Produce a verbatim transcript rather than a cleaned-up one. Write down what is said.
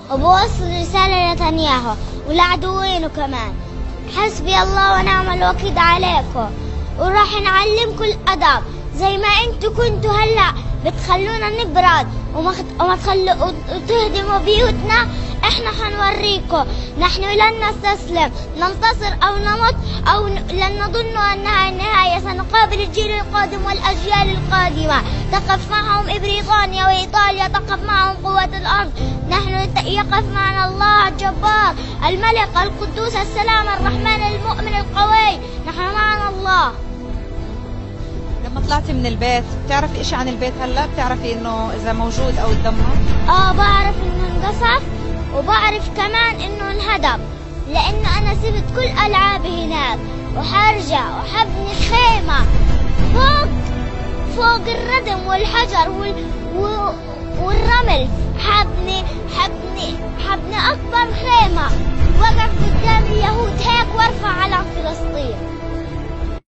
وبوصل رسالة لنتنياهو ولعدوينه كمان. حسبي الله ونعم الوكيل عليكم، وراح نعلمكم الأدب زي ما انتوا كنتوا هلا بتخلونا نبرد وما تخلوا وتهدموا بيوتنا. احنا حنوريكم نحن لن نستسلم، ننتصر او نمت او لن نظن انها النهاية. سنقابل الجيل القادم والاجيال القادمة، تقف معهم بريطانيا وايطاليا، تقف معهم قوة الارض. نحن يقف معنا الله الجبار الملك القدوس السلام الرحمن المؤمن القوي. نحن معنا الله. لما طلعتي من البيت بتعرفي اشي عن البيت هلا؟ بتعرفي انه اذا موجود او اتدمر؟ اه بعرف انه انقصف، وبعرف كمان انه انهدم، لانه انا سبت كل العابي هناك، وحرجع وحبني خيمة فوق فوق الردم والحجر وال... والرمل. حبني حبني